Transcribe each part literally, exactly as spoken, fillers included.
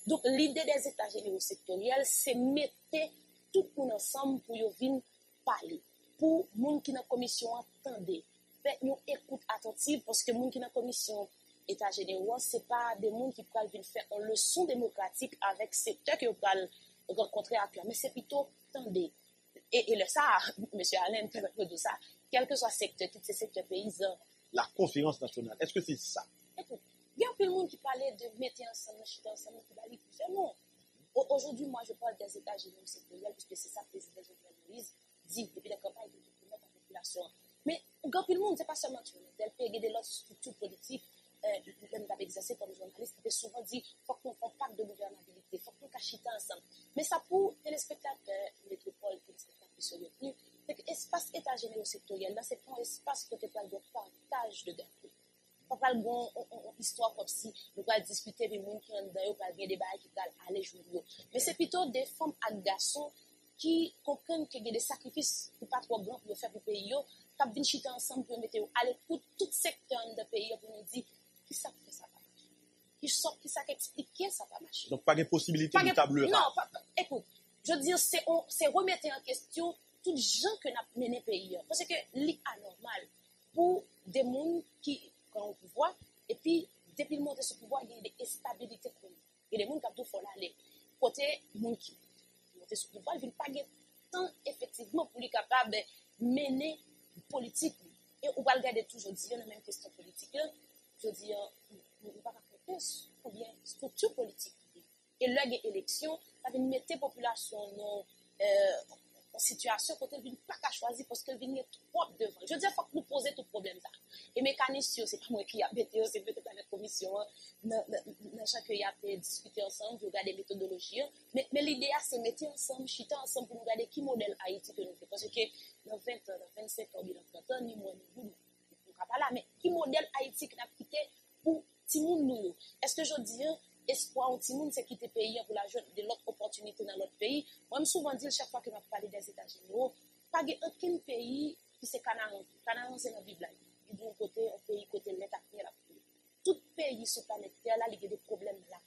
Donc, l'idée des États généraux sectoriels, c'est mettre tout le monde ensemble pour venir parler. Pour les gens qui sont dans la commission, attendez. Faites une écoute attentive parce que les gens qui sont dans la commission États généraux, ce n'est pas des gens qui peuvent venir faire une leçon démocratique avec ces secteurs qui peuvent rencontrer à cœur. Mais c'est plutôt, attendez. Et, et le ça, M. Alain, peut de ça, quel que soit le secteur, tous ces secteurs paysans. La conférence nationale, est-ce que c'est ça? Écoute, il y a un peu de monde qui parlait de mettre ensemble, chuter ensemble, qui va aller pousser. Non. Aujourd'hui, moi, je parle des États généraux sectoriels, puisque c'est ça que le président Jovenel Moïse dit depuis la campagne de la population. Mais il y a un peu de monde, ce n'est pas seulement tout le monde. Tel pays, il y a des autres structures politiques, euh, même exercé comme journaliste, qui souvent dit qu'il faut qu'on fasse pacte de gouvernabilité, il faut qu'on cachite ensemble. Mais ça, pour téléspectateurs, métropole, téléspectateurs qui sont retenus, c'est que l'espace État généraux sectoriel, là, c'est un espace qui est de partage de gâteaux. On parle de bon, histoire comme si nous allons discuter avec les gens qui sont dedans, on bien débat qui vont aller jouer. Mais c'est plutôt des femmes et des garçons qui comprennent qu'il y a des sacrifices qui ne sont pas trop grands pour faire pour le pays, qui viennent chuter ensemble pour mettre à l'écoute tout secteur du pays pour nous dire qui ça fait ça pas marcher. Qui sort, qui ça explique ça pas marcher. Donc pas de possibilité de table rase. Non, pas, pas, écoute, je veux dire, c'est, on, c'est remettre en question tous les gens que nous avons mené le pays. Parce que c'est anormal pour des gens qui ont le pouvoir, et puis, depuis le monter ce pouvoir, il y a des instabilités chroniques. Il y a des gens qui ont tout fait aller. Côté les gens qui montent ce pouvoir, ils ne pas gagner tant effectivement pour être capable de mener politique. Et on va regarder toujours dire la même question politique. Je veux dire, on ne va pas compter combien de structures politiques. Et là, il y a élection, ça vient mettre la population dans euh, en situation côté elle ne pas qu'à choisir parce qu'elle vient trop devant. Je veux dire, il faut que nous poser tout problème ça. Et mécanisme, c'est pas moi qui a bêté, c'est peut-être la commission, dans chaque qui a discuté ensemble, regarder les méthodologies. Mais, mais l'idée, c'est mettre ensemble, chuter ensemble pour nous regarder qui modèle Haïti que nous faisons. Parce que dans vingt ans, dans vingt-cinq ans, dans trente ans, ni moi, ni vous, nous ne pas là. Mais qui modèle Haïti que nous avons quitté pour Timoun nous? Est-ce que je dis, espoir au Timoun, c'est quitter le pays pour la jeune de l'autre opportunité dans l'autre pays? Moi, je me souvent dit, chaque fois que je parle des États généraux, pas aucun pays qui c'est Canaan. Canaan, c'est dans la Bible. Il y a un côté, un pays côté l'État qui est là. Tout pays sur la planète Terre, là, il y a des problèmes là.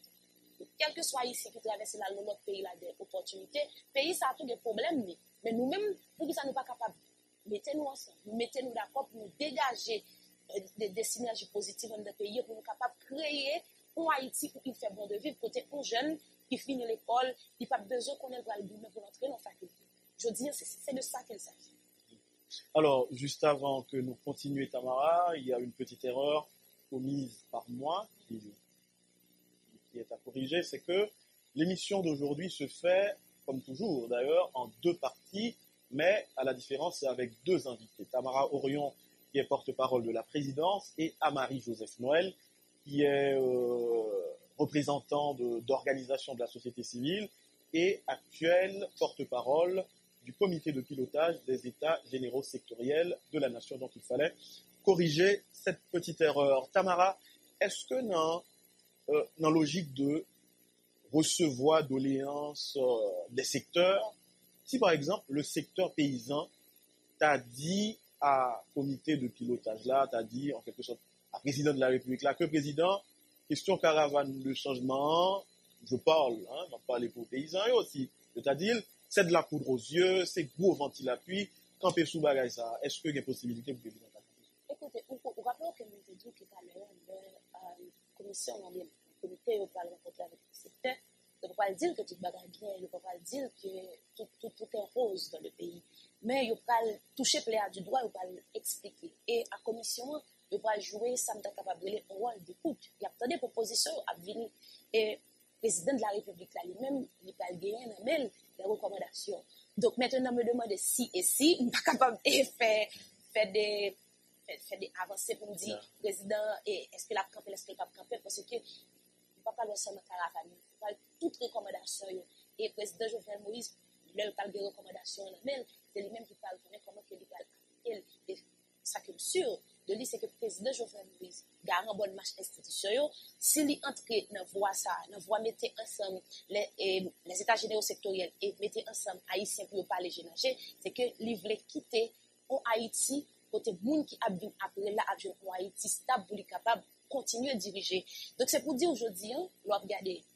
Quel que soit ici qui traverse là, l'autre pays là, des opportunités, le pays, ça a tous des problèmes. Mais nous-mêmes, pour que ça ne soit pas capable, mettez-nous ensemble, mettez-nous d'accord pour nous dégager des, des synergies positives dans le pays, pour nous capables de créer un Haïti qui fait bon de vivre, côté un jeune qui finit l'école, il n'a pas besoin qu'on ait le boulot pour entrer dans la faculté. Je veux dire, c'est, c'est de ça qu'il s'agit. Alors, juste avant que nous continuions, Tamara, il y a une petite erreur commise par moi qui, qui est à corriger, c'est que l'émission d'aujourd'hui se fait, comme toujours d'ailleurs, en deux parties, mais à la différence, c'est avec deux invités. Tamara Orion, qui est porte-parole de la présidence, et Amari Joseph Noël, qui est euh, représentant de, d'organisation de la société civile et actuel porte-parole du comité de pilotage des États généraux sectoriels de la nation. Donc il fallait corriger cette petite erreur. Tamara, est-ce que dans euh, la logique de recevoir doléances euh, des secteurs, si par exemple le secteur paysan t'a dit à comité de pilotage là, t'a dit en quelque sorte à président de la République là, que président, question caravane de changement, je parle, hein, j'en parle pour paysans et aussi, c'est-à-dire, c'est de la poudre aux yeux, c'est gros ventil appui, camper sous bagage ça, est-ce qu'il y a une possibilité pour président? Écoutez, vous rappelez que nous avons dit tout à l'heure, la commission, le comité, on parle rencontrer avec le secteur, on ne peut pas dire que tout bagage bien, on ne peut pas dire que tout, tout, tout est rose dans le pays, mais on peut toucher plaisir du doigt, on peut l'expliquer. Et à commission, on va jouer, ça me capable de un rôle d'écoute. Il y a des propositions à venir. Et le président de la République, là, lui-même, il va gagner des recommandations. Donc maintenant, me demande si et si, il n'est pas capable de faire, faire, des, faire des avancées pour me dire, yeah. Président, est-ce qu'il a campé, est-ce qu'il n'a pas campé, parce que il ne va pas le seulement caravane, il va toutes les recommandations. Et le président Jovenel Moïse, il a des recommandations, mais c'est lui-même qui parle comment il va appliquer. Et ça que je suis sûr de lui, c'est que le président Jovenel Moïse garde une bonne marche institution. S'il y entre dans voie ça, dans voie mettre ensemble les, et, les États généraux sectoriels et mettre ensemble Haïtiens pour parler génager, c'est que lui voulait quitter en Haïti côté monde qui a bien après là en Haïti stable pour être capable de continuer à diriger. Donc c'est pour dire aujourd'hui, on doit regarder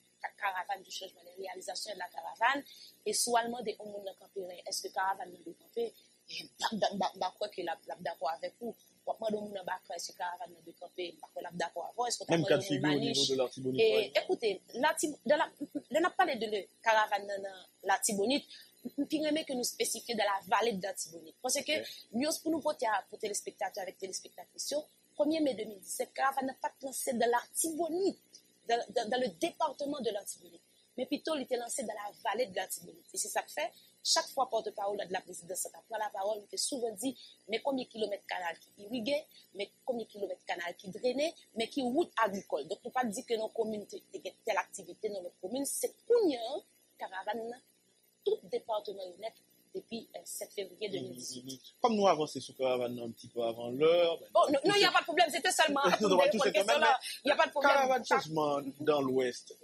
caravane du changement, les réalisations de la caravane, et soit demander au monde camper, est-ce que caravane doit camper? Je crois que la d'accord avec vous. On demande au monde est-ce que caravane doit camper? Je suis d'accord avec vous. Est-ce que même cas de figure au niveau de l'Artibonite. Et écoutez, on a parlé de la caravane dans l'Artibonite. Puis remet que nous spécifions dans la vallée de l'Artibonite. Parce que nous, pour nous voter pour téléspectateurs avec téléspectatrices, premier mai deux mille dix-sept, caravane n'a pas lancé dans l'Artibonite, dans, dans, dans le département de l'Artibonite, mais plutôt il était lancé dans la vallée de l'Artibonite. Et c'est ça que fait, chaque fois porte-parole de la présidence prend la parole, il fait souvent dit, mais combien de kilomètres canal qui irrigué, mais combien de kilomètres canal qui drainé, mais qui route agricole. Donc, on ne peut pas dire que nos communes ont telle activité dans notre commune, c'est pour nous, caravane, tout département net depuis le sept février deux mille dix-huit. Mmh, mmh. Comme nous avançons sur caravane un petit peu avant l'heure. Ben, oh, non, il n'y a pas de problème, c'était seulement pour non, question là. Il n'y a pas de problème. Caravane changement dans l'Ouest.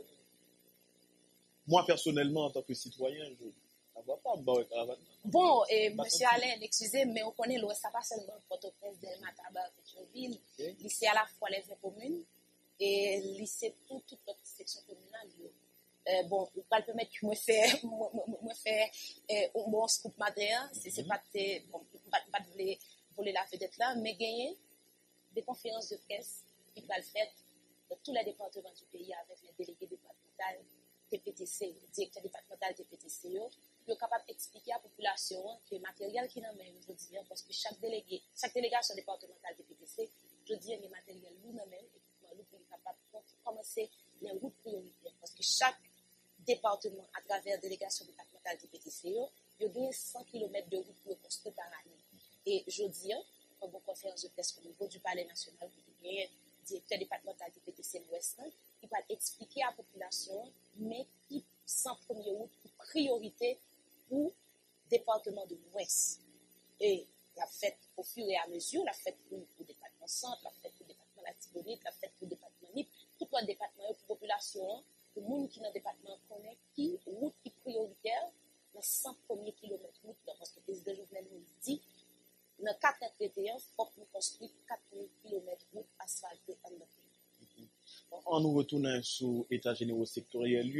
Moi, personnellement, en tant que citoyen, je ne vois pas me caravane. Bon, et M. Alain, excusez, mais on connaît l'Ouest, ça pas seulement Port-au-Prince, Delma, Tabar, Pétionville, okay. Lycée à la fois les communes et lycée tout, toute notre section communale. Euh, bon, on va le permettre que moi faire moi faire un bon scoop matin, c'est c'est pas bon, pas pas voler voler la vedette là, mais gagner des conférences de presse qui va le faire dans tous les départements du pays avec les délégués départementaux T P T C, le directeur départemental T P T C, pour capable d'expliquer à la population que le matériel qui n'a même je dis parce que chaque délégué, chaque délégation départementale T P T C, je dis les matériels nous même équipement nous pour capable de commencer les routes prioritaires parce que chaque département à travers délégation départementale du P T C O, il y a cent kilomètres de route pour construire par année. Et je dis, en une conférence de presse au niveau du Palais national, il y a un directeur départemental du P T C l'Ouest, qui va expliquer à la population, mais qui sans première route, pour priorité pour le département de l'Ouest. Et la fête au fur et à mesure, la fête pour le département centre, la fête pour le département Latibonite, la fête pour le département Nip, tout le département pour la population. Le monde qui est dans le département connaît qui route qui prioritaire dans cent premiers kilomètres route parce que le président Jovenel nous dit dans quatre ans traités il faut que nous construisons quatre mille kilomètres route asphaltée en notre pays. En nous retournant sur l'état général sectoriel,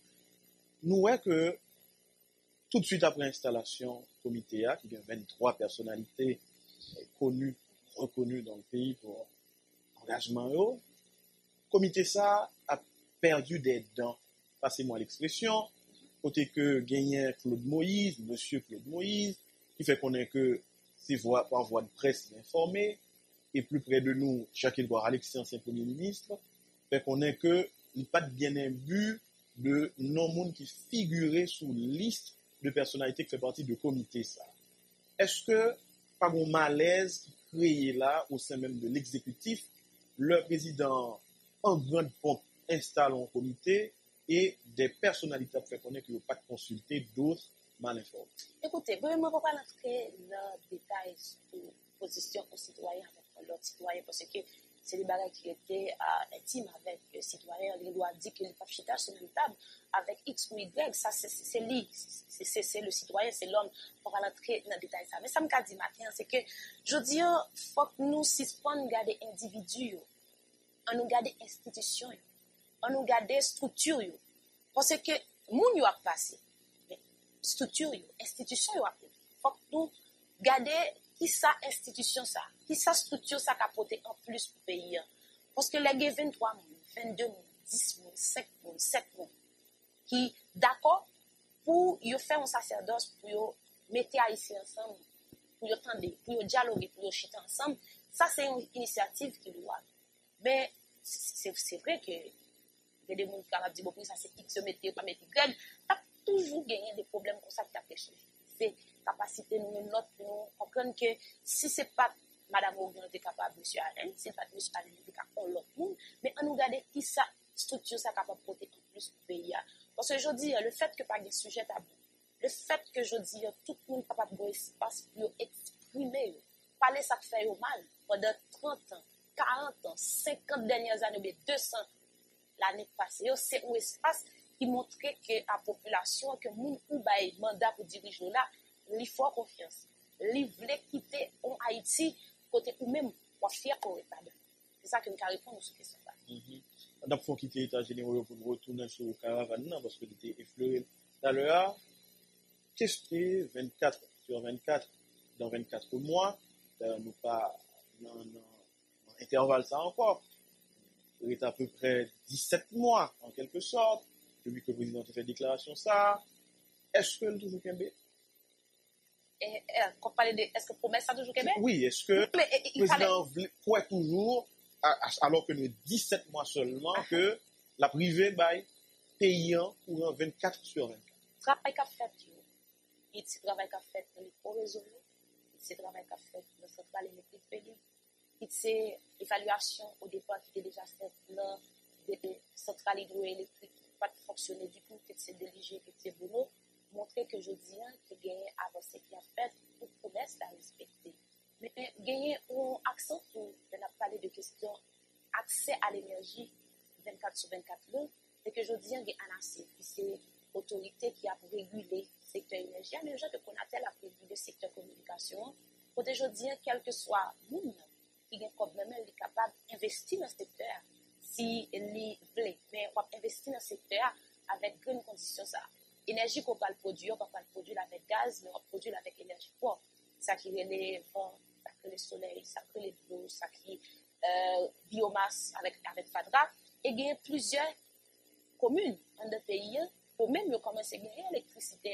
nous voyons que tout de suite après l'installation comité A, qui a vingt-trois personnalités connues, reconnues dans le pays pour engagement, le comité ça a perdu des dents, passez-moi l'expression, côté que gagnait Claude Moïse, monsieur Claude Moïse, qui fait qu'on est que c'est voix, par voie de presse informée, et plus près de nous, Jacques-Édouard Alexis, ancien Premier ministre, fait qu'on est que il n'y a pas de bien imbu de non-monde qui figurait sous liste de personnalités qui fait partie du comité ça. Est-ce que, par un malaise qui créé là, au sein même de l'exécutif, le président, en grande pompe, installe un comité et des personnalités fait connaître qu'il n'y a pas de consulter d'autres mal informés. Écoutez, je ne vais pas entrer dans les détails sur la position aux citoyens avec l'autre citoyen parce que c'est des bagages qui étaient euh, intimes avec les citoyens. Il doit dire qu'il ne peut pas chuter sur une table avec X ou Y. Ça, c'est, c'est, c'est lui, c'est, c'est, c'est le citoyen, c'est l'homme. On va entrer dans les détails. Ça. Mais ça me dit matin, c'est que je dis, il faut que nous, si on regarde les individus, on nous regarde les institutions, on nous garde structure yo parce que moun yo a passé structure yo institution yo a faut que nous garder qui ça institution ça qui ça structure ça capoter en plus pour pays parce que les vingt-trois moun vingt-deux moun dix moun cinq moun sept moun qui d'accord pour yo faire un sacerdoce pour yo mettre haïtien ensemble pour yo tendre pour yo dialoguer pour yo chiter ensemble ça c'est une initiative qui doit mais c'est c'est vrai que il y a des gens qui ont dit bon ça c'est X se mettre pas mettre Y, t'as toujours gagné des problèmes comme ça qui t'a péché. C'est capacité nous même notre pour comprendre que si c'est pas madame Ogan est capable monsieur Alain, c'est pas monsieur Alain qui est capable l'autre monde, mais on nous regarder qui ça structure ça capable porter plus pour pays parce que je dis le fait que pas des sujets tabous, le fait que je dis tout le monde capable de espace pour exprimer, parler ça fait mal pendant trente ans, quarante ans, cinquante dernières années, deux cents l'année passée, c'est un espace qui montrait que la population, que moun ou bail mandat pour diriger là, il faut confiance. Il voulait quitter en Haïti côté ou même pour fier qu'on est pas. C'est ça que nous répondre sur cette question là. on a fait quitter l'état général pour retourner sur le caravane, non, parce que c'était effleuré tout à l'heure. Qu'est-ce que vingt-quatre sur vingt-quatre, dans vingt-quatre mois, euh, nous pas, dans, dans, dans intervalle ça encore, c'est à peu près dix-sept mois, en quelque sorte, depuis que le président a fait déclaration ça. Est-ce que le toujours Québec? Et, et, quand on parle de, est-ce que promesse ça toujours Québec? Oui, est-ce que mais, et, le président fallait... croit toujours, alors que nous dix-sept mois seulement, uh-huh. que la privée baille payant pour vingt-quatre sur vingt-quatre? Travail qu'a fait, il y a travail qu'a fait dans les gros réseaux, il y a travail qu'a fait dans le central électrique pays, il y a l'évaluation au départ qui était déjà faite dans des centrales hydroélectriques qui n'ont pas fonctionné du tout, qui étaient dirigées, qui étaient bonnes, montrer que je dis que gagner avancé qui a fait pour promesse à respecter. Mais gagner un accent pour parler de questions accès à l'énergie vingt-quatre sur vingt-quatre là, c'est que je dis qu'il y a un assez, c'est l'autorité qui a régulé le secteur énergie, mais les gens que qu'on a tel à réguler le secteur communication, pour que je dis quel que soit le monde qui a un problème, il est capable d'investir dans le secteur si il veut, mais on va investir dans le secteur avec une condition ça. Énergie qu'on va le produire, on va le produire avec gaz, mais on va le produire avec énergie propre. Ça qui est les vents, ça qui est le soleil, ça qui est les l'eau, ça qui est euh, biomasse avec, avec Fadra. Et il y a plusieurs communes dans le pays pour même commencer à gagner l'électricité.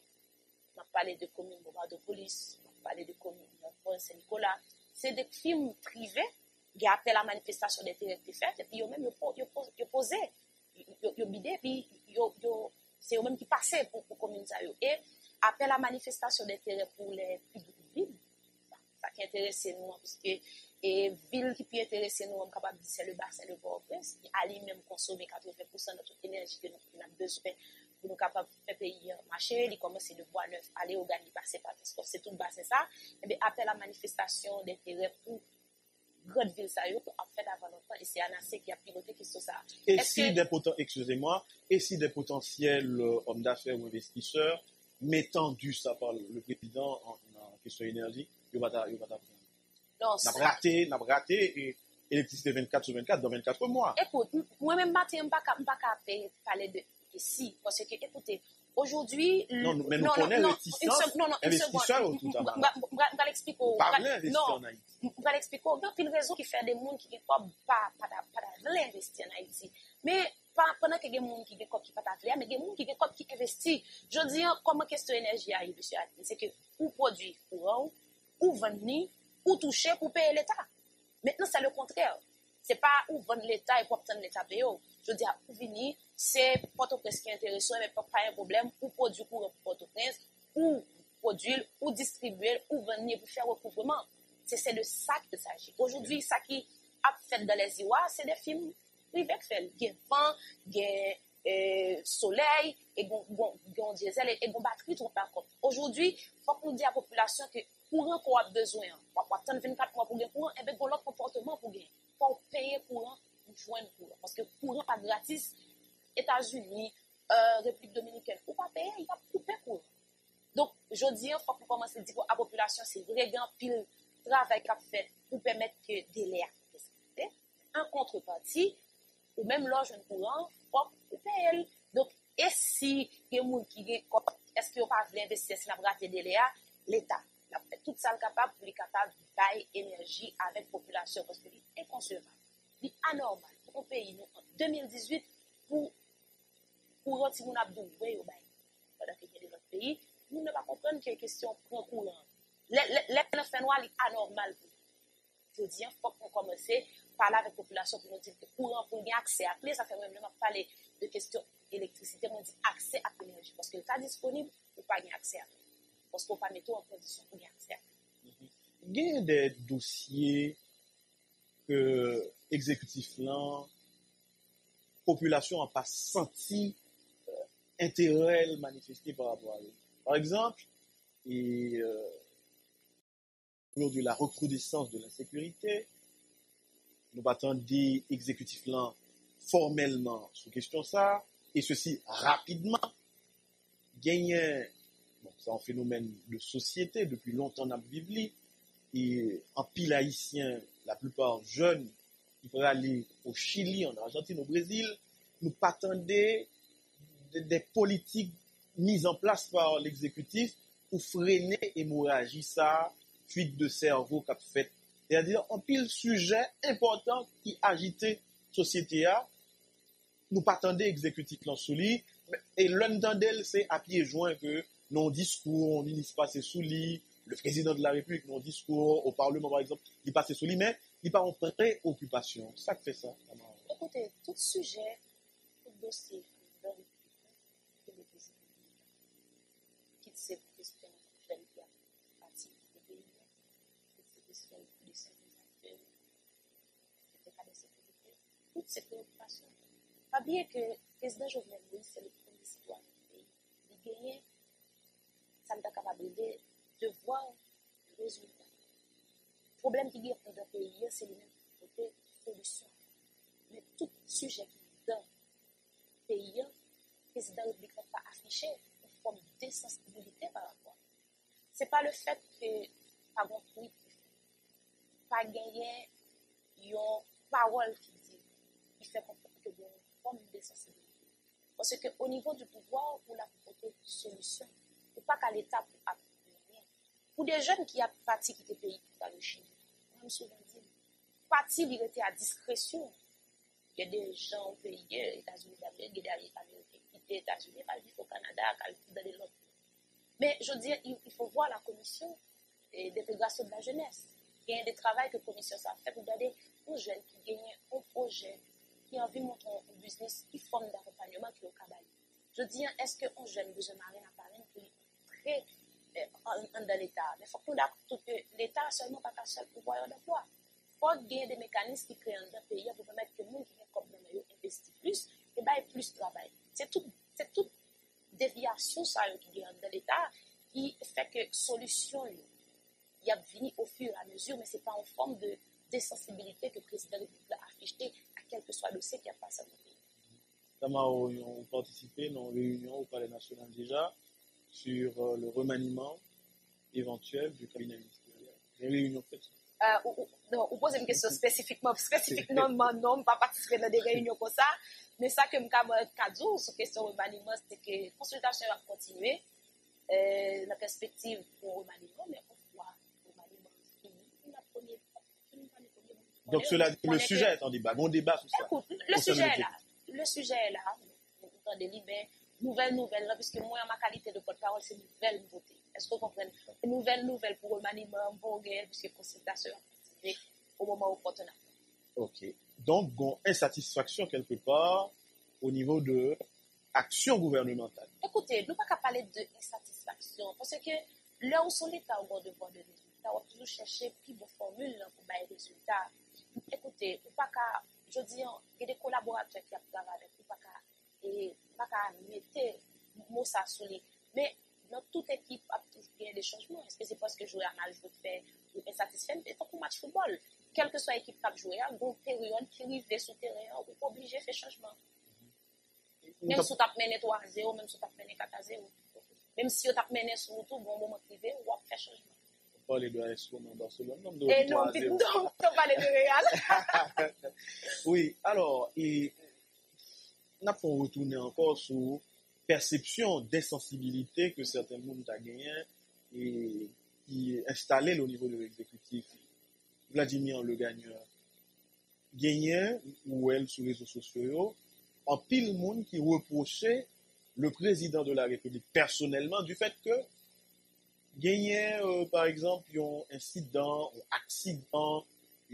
On a parlé de communes de police, on a parlé de communes de Saint-Nicolas. C'est des films privés qui appellent la manifestation des terrains qui fait, et puis ils même ils posé, ils bidé, puis c'est eux-mêmes qui passaient pour les communes. Et appel à la manifestation des terrains pour les villes, ça qui intéresse nous, parce que les villes qui peuvent intéresser nous, capable de dire c'est le bassin de Port-au-Prince, qui a lui-même consommé quatre-vingts pour cent de toute l'énergie que nous avons besoin pour nous capables de faire payer marché, il commence de bois neuf, aller au Gani, passer par transport, c'est tout le bassin ça. Et bien, appel à la manifestation des terrains pour grande ville ça y est, en fait avant longtemps, et c'est Anacé qui a piloté qui ça. Et si que... des poten... excusez-moi, et si des potentiels euh, hommes d'affaires ou investisseurs mettant dû ça par le président en, en question énergie, il va ta, il va ta non, n'a raté, n'a raté et électricité vingt-quatre sur vingt-quatre dans vingt-quatre mois. Écoute, moi-même matin, je ne peux pas parler de ici, parce que, écoutez, aujourd'hui... Non, mais nous connaissons réticence, non, non, investisseurs au tout à l'heure. Je vais l'expliquer. Parlez d'investir en Haïti. Je vais l'expliquer. Il y a une raison qui fait des gens qui ne peuvent pas investir en Haïti. Mais pendant qu'il y a des gens qui ne peuvent pas investir, mais il y a des gens qui ne peuvent pas investir. Je dis, comment question énergie arrive, monsieur Adil, c'est que ou produire courant, ou vendre, ou toucher pour payer l'État. Maintenant, c'est le contraire. Ce n'est pas où vendre l'État et pour obtenir l'État payé. Je dis, pour venir, c'est Port-au-Prince qui est intéressant, mais pas un problème, ou produire pour Port-au-Prince, ou produire, ou distribuer, ou vendre pour faire recouvrement. C'est de ça qu'il s'agit. Aujourd'hui, ça qui a fait dans les I W A, c'est des films privés qui font. Il y a vent, il y a soleil, et il y a diesel, et il y a batterie, tout par contre. Aujourd'hui, il faut qu'on dise à la population que courant qu'on a besoin, on va attendre vingt-quatre mois pour gagner courant, et bien, il y a l'autre comportement pour gagner. Il faut payer courant pour joindre courant. Parce que courant pas gratis, États-Unis, euh, République dominicaine, ou pas payer, il va couper courant. Donc, je dis, il faut qu'on commence à dire à la population, c'est vraiment pile travail qu'a fait pour permettre que délai à respecter. En contrepartie, ou même l'orge courant, il faut couper. Donc, et si il y a des gens qui est-ce qu'il n'y a pas d'investir si on a raté délai à l'État? Il a fait tout ça capable pour les capables de bailler énergie avec la population parce que c'est inconcevable. C'est anormal pour un pays en deux mille dix-huit pour pour retirer mon abdou ouais au bail pendant que dans notre pays nous ne pas comprendre que question prend courant les les phénomènes c'est anormal. Je dis il faut qu'on commence parler avec la population pour nous dire que courant pour gagner accès à clé ça fait même parler de question électricité on dit accès à l'énergie parce que l'état disponible pour pas gagner accès à parce qu'on pas mettre en condition pour gagner accès. Il y a des dossiers que exécutif là population n'a pas senti euh, intérêt manifesté par rapport à eux. Par exemple, et euh, lors de la recrudescence de l'insécurité, nous battons des exécutifs là formellement sur question ça et ceci rapidement gagner bon, c'est un phénomène de société depuis longtemps dans la Bible et en pile haïtien la plupart jeunes il faudrait aller au Chili, en Argentine, au Brésil, nous pas attendre des, des politiques mises en place par l'exécutif pour freiner l'hémorragie, ça, fuite de cerveau qu'a fait. C'est-à-dire, un pile sujet important qui agitait la société, nous pas attendre l'exécutif là sous lui, et l'un d'elle, c'est à pied joint que nos discours, on ministre passé sous lui, le président de la République, nos discours au Parlement, par exemple, il passe sous lui, mais il pas en préoccupation. C'est ça qui fait ça. Écoutez, tout sujet, tout dossier, que le président quitte ces questions jeune qui a parti du pays, quitte ces questions de services actuels, des cas de sécurité, toutes ces préoccupations. Pas bien que le président Jovenel Moïse, c'est le premier citoyen du pays. Il gagne, ça me t'a capable de voir le résultat. Le problème qui est dans le pays, c'est le même côté solution. Mais tout sujet qui est dans le pays, le président de la République n'a pas affiché une forme d'insensibilité par rapport. Ce n'est pas le fait que, par exemple, oui, pas gagner une parole qui dit, qui fait comprendre que une forme d'insensibilité. Parce qu'au niveau du pouvoir, on a apporté une solution. Il ne faut pas qu'à l'État pour apporter rien. Pour des jeunes qui ont parti quitter le pays pour aller au Chili, je me souviens dit, parti, il était à discrétion. Il y a des gens au pays, les États-Unis d'Amérique, il y a des Américains qui quittent les États-Unis, ils vivent au Canada, ils vivent dans les autres. Mais je veux dire, il faut voir la commission d'intégration de la jeunesse. Il y a des travaux que la commission ça fait pour garder aux jeunes qui gagnent un projet, qui ont envie de monter un business, qui forme d'accompagnement qui est au Kabaï. Je dis, est-ce qu'un jeune besoin de marine à Paris pour très euh, dans l'État? Mais il faut que l'État seulement pas qu'un seul pouvoir d'emploi. Il faut qu'il y ait des mécanismes qui créent dans le pays pour permettre que les gens qui ont comme investi plus et bien plus de travail. C'est toute c'est toute déviation ça qui est dans l'État qui fait que solution il y a venu au fur et à mesure, mais ce n'est pas en forme de désensibilité que le président de la République a affiché à quel que soit le dossier qui a passé dans le pays. Tamara, on participé dans une réunion au Palais national déjà sur euh, le remaniement éventuel du cabinet ministériel. Une réunion faite. Euh, ou, ou, non, vous posez une question spécifiquement, spécifiquement, non, non, pas participer dans des réunions comme ça, mais ça que je veux dire sur la question de remaniement, c'est que la consultation va continuer, euh, la perspective pour le remaniement, mais on voit le remaniement fini. Donc, cela, le sujet est en débat, bon débat sur ça. Écoute, le sujet est là, le sujet est là, vous entendez libre, nouvelle nouvelle, là, puisque moi, ma qualité de porte-parole, c'est nouvelle nouveauté. Est-ce que vous comprenez? Nouvelle nouvelle pour le remaniement, bon guerre, puisque consultation au moment où on a. Ok. Donc, bon, insatisfaction quelque part au niveau de action gouvernementale. Écoutez, nous ne pouvons pas parler d'insatisfaction parce que là où sont l'État au devoir de résultats, on va toujours chercher plus de formules pour avoir des résultats. Écoutez, on pas qu'à, je dis, il y a des collaborateurs qui travaillent avec nous, pas qu'à mettre mot ça sur les. Mais dans toute équipe, il y a des changements. Est-ce que c'est parce que jouer à mal, je veux faire insatisfait? C'est comme un match de football. Quelle que soit l'équipe qui a joué, il y a une période qui arrive sur le terrain, on est obligé de faire changement. Même si tu as mené trois à zéro, même si tu as mené quatre à zéro. Même si tu as mené sur le tout, bon moment privé, on va faire changement. On parle de A S Roma Barcelone, non, de Et non, non, on parle de Real. Oui, alors, et, on a pour retourner encore sur perception d'insensibilité que certains monde ont gagné et qui est installé au niveau de l'exécutif. Vladimir le gagneur gagnait ou elle sur les réseaux sociaux en pile monde qui reprochait le président de la République personnellement du fait que gagnait euh, par exemple un incident, un accident,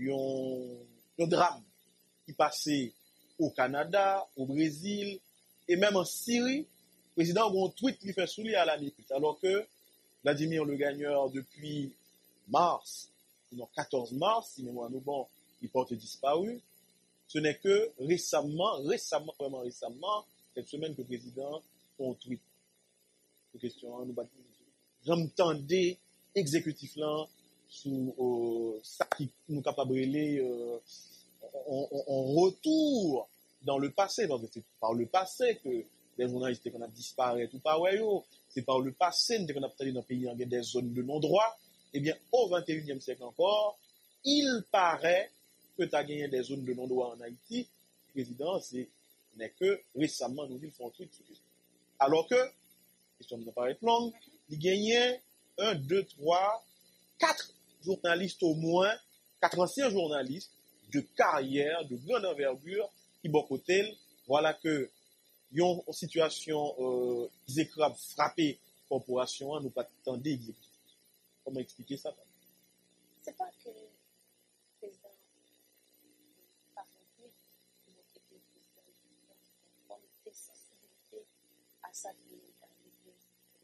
un drame qui passait au Canada, au Brésil et même en Syrie. Le président a un tweet qui fait soulier à la minute alors que Vladimir le gagneur depuis mars, non, quatorze mars, si mémoire nous bon, il porte disparu. Ce n'est que récemment, récemment, vraiment récemment, cette semaine que le président a un tweet. Une question, nous battons. J'entendais exécutif là sous euh, ça qui nous capable de euh, en retour dans le passé, parce que c'est par le passé que les journalistes qu'on a disparu ou pas ouais, c'est par le passé qu'on a peut-être dans le pays il y a des zones de non-droit. Eh bien, au vingt et unième siècle encore, il paraît que tu as gagné des zones de non-droit en Haïti, le président, c'est n'est que récemment, nous ils font un truc. Alors que, question ne paraît longue, il gagnait un, deux, trois, quatre journalistes au moins, quatre anciens journalistes de carrière, de grande envergure, qui bocotent. Voilà que, ils ont une situation euh, exécrable, frappée, corporation, nous pas tendre exécutif. Comment expliquer ça? C'est pas que le président pas compris, il a été président comme des sensibilités à sa vie, à la vie de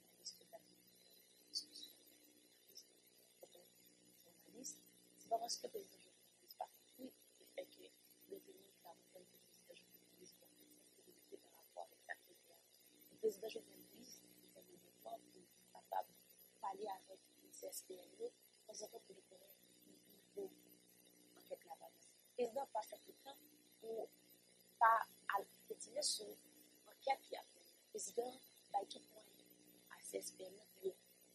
journaliste. C'est pas parce que le président journaliste pas compris le fait que le pays a montré que le président journaliste a une sensibilité par rapport avec la présidence. Le président journaliste est un élément pour être capable de parler avec les C S P N E dans un peu de connaître le niveau enquête là-bas. Le président pas fait le temps pour pas retirer sur l'enquête qui a fait. Le président a tout moyen à C S P N E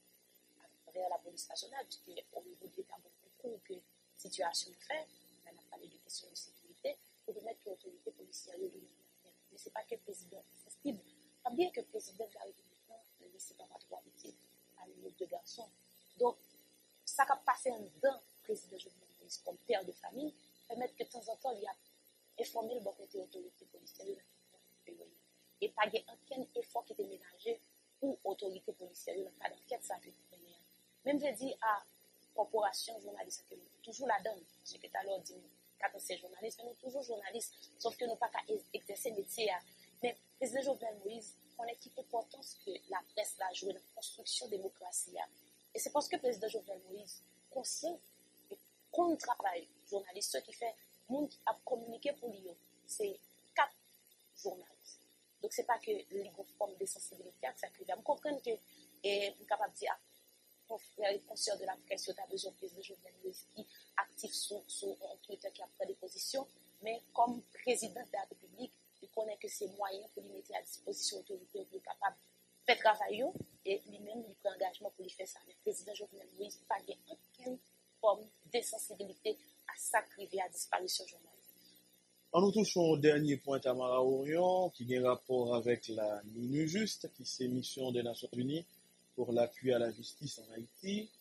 à travers la police nationale, puisqu'au niveau de l'État, beaucoup que la situation fait, on a parlé de questions de sécurité, pour permettre que l'autorité policière le donne. Mais ce n'est pas que le président est sensible. Pas bien que le président de la République ne laisse pas trois petits à nos deux garçons. Donc, ça va passer en dedans, le président Jovenel Moïse, comme père de famille, permettre que de temps en temps, il y a informé le bon côté autorité policière de la République. Et pas aucun effort qui était ménagé pour l'autorité policière dans le cas d'enquête, ça fait première. Même je dis à corporation journaliste, que nous toujours la donne, ce que tu as dit, quand c'est journaliste, mais nous toujours journalistes, sauf que nous pas qu'à exercer métier. Mais le président Jovenel Moïse connaît toute l'importance que la presse a joué dans la construction démocratique. Et c'est parce que le président Jovenel Moïse, conscient et qu'on travaille journaliste, ce qui fait monde qui a communiqué pour lui, c'est quatre journalistes. Donc, ce n'est pas que les formes de sensibilité que ça crée. Je comprends que et je suis capable de dire à frère et conscients de la presse, tu as besoin de président Jovenel Moïse qui actif sur un Twitter qui a pris des positions, mais comme président de la République, il connaît que c'est moyen pour lui mettre à disposition l'autorité pour être capable de faire travail et lui-même il prend engagement pour lui faire ça. Mais le président Jovenel Moïse n'a pas aucune forme de sensibilité à sacrifier à disparition journalistique. En nous touchons au dernier point, Tamara Orion, qui a un rapport avec la MINUJUST, qui c'est mission des Nations Unies pour l'appui à la justice en Haïti.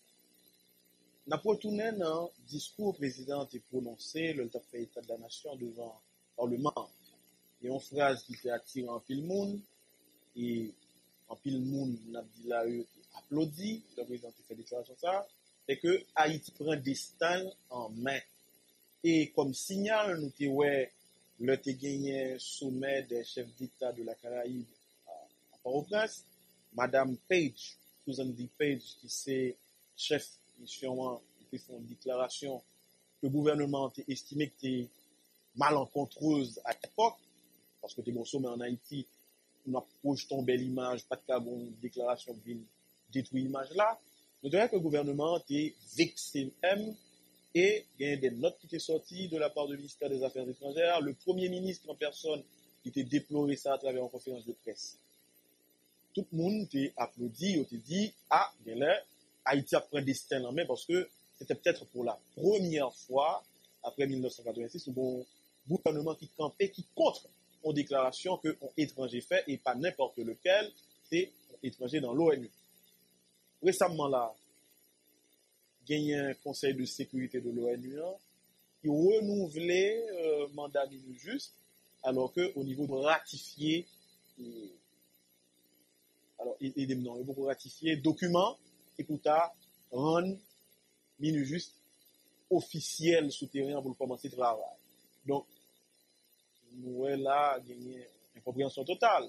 N'a pas retourné un discours président est prononcé, le fait état de la nation devant le Parlement. Il y a une phrase qui fait attirer en pile monde, et en pile monde, Nabdila applaudit, le président qui fait déclaration ça, c'est que Haïti prend destin en main. Et comme signal, nous te ouais, le te gagné sommet des chefs d'État de la Caraïbe à, à Port-au-Prince, Madame Page, Susan D. Page, qui c'est chef mission, qui fait une déclaration que le gouvernement a estimé que c'était malencontreuse à l'époque, parce que t'es bon sommet en Haïti, on a projeté une belle image, pas de cas, une déclaration qui vient détruire l'image là. Je dirais que le gouvernement a vexé même. Et il y a des notes qui étaient sorties de la part du ministère des Affaires étrangères. Le Premier ministre en personne qui était déploré ça à travers une conférence de presse. Tout le monde était applaudi, on était dit, ah, bien là, Haïti a pris un destin en main parce que c'était peut-être pour la première fois, après dix-neuf cent quatre-vingt-six, où bon gouvernement qui campait, qui contre une déclaration qu'un étranger fait, et pas n'importe lequel, c'est un étranger dans l'O N U. Récemment là, il y a un conseil de sécurité de l'O N U qui renouvelait le euh, mandat MINUJUST, alors qu'au niveau de ratifier, et, alors, il y a beaucoup ratifier document et pour ta rendre MINUJUST officiel souterrain pour commencer le travail. Donc, nous avons là une incompréhension totale.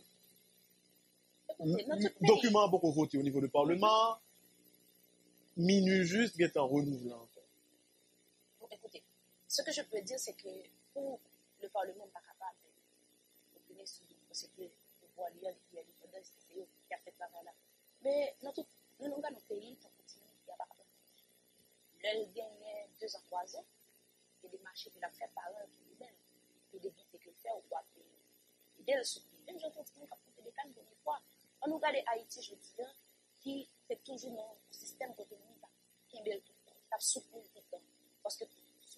Le document beaucoup voté au niveau du Parlement. MINUJUST est en renouvelant. Bon, écoutez, ce que je peux dire, c'est que pour le Parlement n'est pas capable d'opiner sur le procédure de pouvoir lire l'indépendance, c'est eux qui a fait ce travail-là. Mais dans tout dans nos pays, on continue, il n'y a pas capable. L'elle gagne deux ans, trois ans, il y a des marchés qui l'ont fait par un qui lui-même, et des bites que le fait ou quoi. Et dès le soutien, même je continue à faire des cannes une fois. On nous regarde Haïti, je dis, qui fait toujours dans le système économique qui est tout le temps, qui a soutenu tout le temps. Parce que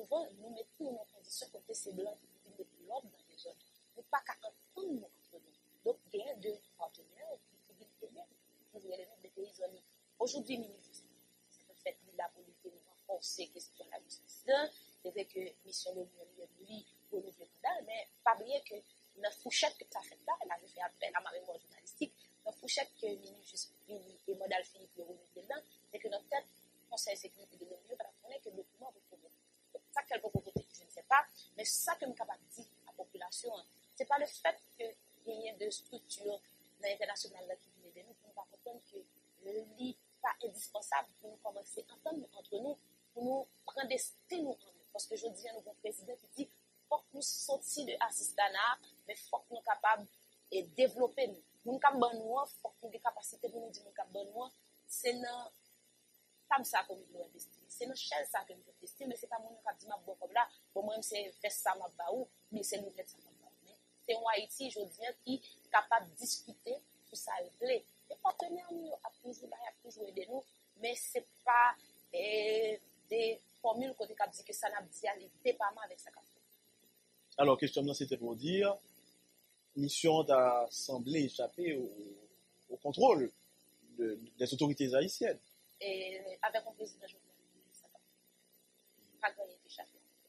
souvent, nous mettons en condition côté ces blancs qui mettent l'ordre dans les zones. Nous pas qu'à entendre nous entre nous. Donc, il y a deux partenaires qui disent que nous avons des pays zones. Aujourd'hui, le ministre, c'est en fait la politique nous renforcer question de la justice. C'est que mission de l'Union lui renouveler le mais pas oublier que dans la fourchette que tu as fait là, elle avait fait appel à ma mémoire journalistique, dans la fourchette que le ministre et Modal Philippe le renouveler là, c'est que notre tête, Conseil de sécurité de l'Union, on est que le document va trouver. Ça qu'elle peut proposer, je ne sais pas, mais ça que je suis capable de dire à la population, ce n'est pas le fait qu'il y ait de structures dans l'international qui viennent aider nous, pour nous comprendre que le lit n'est pas indispensable pour nous commencer à entendre entre nous, pour nous prendre des styles en nous. Parce que je dis à nos président qui dit, il faut que nous sortions de l'assistanat, mais il faut que nous soyons capables de développer nous. Nous sommes capables de nous, il faut que nous ayons des capacités pour nous dire, nous sommes capables de nous, c'est dans comme ça que nous investir. C'est dans chaise ça que nous investir, mais ce n'est pas mon qui dit, je comme là, pour moi, c'est faire ça, ma baou, mais c'est nous faire ça, ma baou. C'est un Haïti, je dis, qui est capable de discuter sur ça, le blé. Les partenaires, nous, a toujours là, a toujours aidé nous, mais ce n'est pas eh, des formules qu'on dit que ça n'a pas dit dépendamment avec ça. Alors, question, c'était pour dire, mission d'Assemblée échapper au, au contrôle de, des autorités haïtiennes. Et avec un président journaliste, ça va. Pas gagner d'échapper.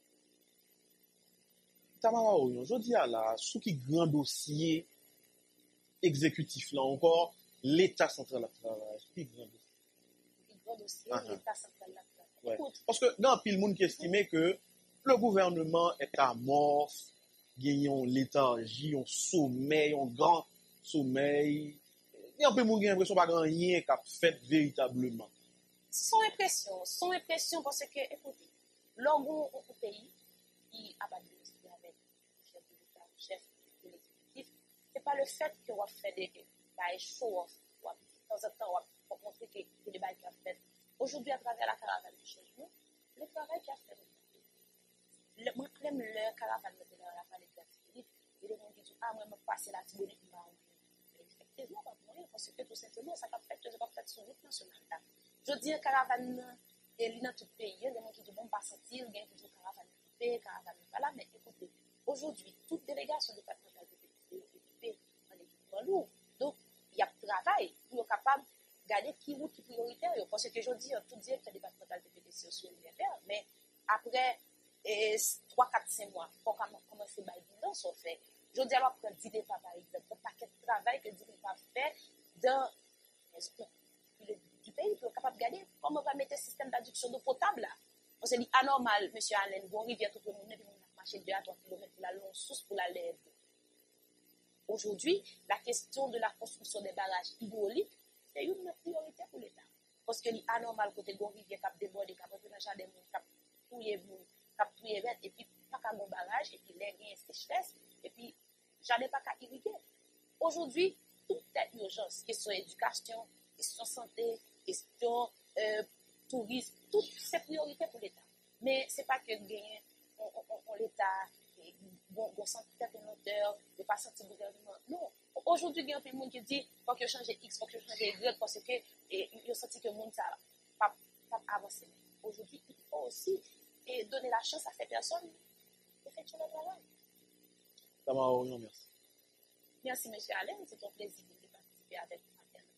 Tamara Orion, je dis à la, sous qui grand dossier exécutif là encore, l'État central a travaillé. Sous qui grand dossier? Sous qui grand dossier, uh-huh. L'État central a travaillé. Ouais. Parce que dans pile monde qui estimait que le gouvernement est amorphe, gagnons léthargie, on sommeil, on grand sommeil. Il y a un peu de l'impression pas grand rien qu'a fait véritablement. Son impression, son impression parce que, écoutez, l'orgon au pays qui a battu avec le chef de l'État, le chef de l'exécutif, ce n'est pas le fait qu'on va faire des show-off, de temps en temps, on va montrer que les bails qu'il a fait. Aujourd'hui, à travers la caravane du changement, le travail qu'il a fait, moi, j'aime le caravane de la palette de la Philippe, et les gens disent, ah, moi, je vais passer la Tibonite, je vais effectivement, parce que tout simplement, ça n'a pas fait, je n'ai pas fait sur route nationale. Je dis caravane, et il y a dans tout le pays, il y a des gens qui disent, bon, pas sentir, il y a des gens qui disent caravane occupée, caravane pas là, mais écoutez, aujourd'hui, toute délégation départementale est occupée en équipement lourd. Donc, il y a travail pour être capable de garder qui route qui est prioritaire. Parce que je dis, tout directeur départemental de P D C sur le faire, mais après trois, quatre, cinq mois, pour commencer à bilan, ça fait. Je dis alors, prendre dix départ, par exemple, un paquet de travail que dix départ fait dans le du pays pour être capable de garder comment on va mettre un système d'adduction d'eau potable là. Parce que c'est anormal, M. Allen, bon rivière tout le monde, puis on a marché deux à trois kilomètres pour la longue source pour la lèvre. Aujourd'hui, la question de la construction des barrages hydrauliques, c'est une priorité pour l'État. Parce que c'est anormal côté bon rivière qui a débordé, qui a rentré dans le jardin, qui a touillé, qui a touillé vert, et puis pas qu'à bon barrage, et puis les gains sécheresse, et puis jardin pas qu'à irriguer. Aujourd'hui, toute cette urgence, question éducation, question santé, question euh, tourisme, toutes ces priorités pour l'État. Mais ce n'est pas que gagner on, on, on, l'État, bon, bon santé hauteur, de pas sentir le gouvernement. Non. Aujourd'hui, il y a un peu de monde qui dit il faut que je change X, il faut que je change Y, parce que il a senti que le monde n'a pas, pas avancé. Aujourd'hui, il faut aussi et donner la chance à ces personnes d'effectuer leur travail. Tamara Orion, merci. Merci, M. Allen. C'est un plaisir de participer avec vous.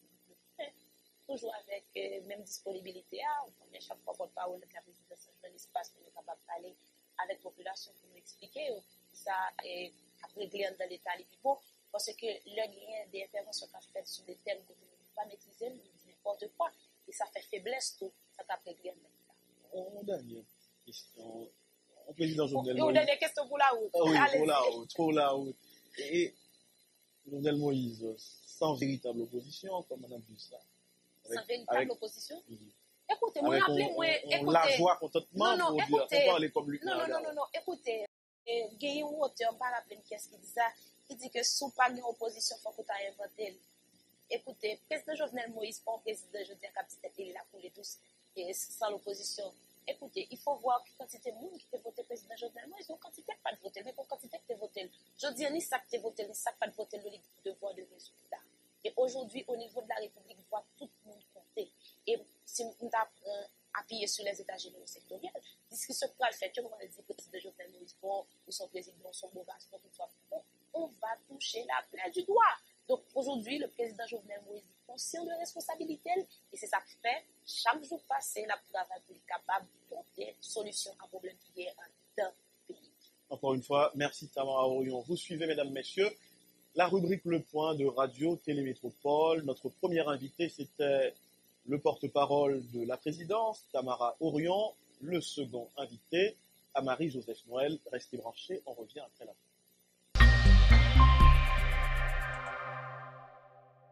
Toujours avec euh, même disponibilité. Hein. On chaque fois qu'on parle de la présidence dans l'espace pour nous capables de parler avec la population pour nous expliquer euh, ça est après dans l'État les people parce que le lien des interventions qu'on fait sur des thèmes que nous ne pouvons pas maîtriser, nous disons n'importe quoi et ça fait faiblesse tout ça après dans l'État. On dernière question. On président Jovenel Moïse. On dernière question pour la route. Ah oui, pour la route, pour la route. Et Jovenel Moïse, sans véritable opposition, comme on a vu ça. Sans véritable avec, opposition. Mm-hmm. Écoutez, moi, rappelez, moi, écoutez. On la voit complètement non, non, pour écoutez, dire, on parle comme lui. Non, non, non, non, non, écoutez, il y a un auteur, on ne parle pas qu'est-ce qu'il dit ça, il dit que sous pas une opposition, il faut que tu aies inventé. Écoutez, président Jovenel Moïse, pas un président, je dis, capitaine, il l'a coulé tous, et sans l'opposition. Écoutez, il faut voir quelle quantité de monde qui peut voter président Jovenel Moïse, donc quantité pas de voter, mais pour quantité que tu voté. Je dis, ni ça que tu voté, ni ça pas de voter, le devoir de résultat. Et aujourd'hui, au niveau de la République, voit tout le monde compter. Et si on apprend appuyé sur les états généraux sectoriels. Ce qui se peut le fait que nous allons dire que le président Jovenel Moïse, bon, ou son président, son beau garçon, toutefois, on, on va toucher la plaie du doigt. Donc aujourd'hui, le président Jovenel Moïse est conscient de responsabilité et c'est ça qui fait, chaque jour passé, la travail pour être capable de porter solution à un problème qui est dans le pays. Encore une fois, merci Tamara Orion. Vous suivez, mesdames, messieurs, la rubrique Le Point de Radio Télémétropole. Notre premier invité, c'était le porte-parole de la présidence, Tamara Orion. Le second invité, Amaury Joseph Noël. Restez branchés, on revient après la fin.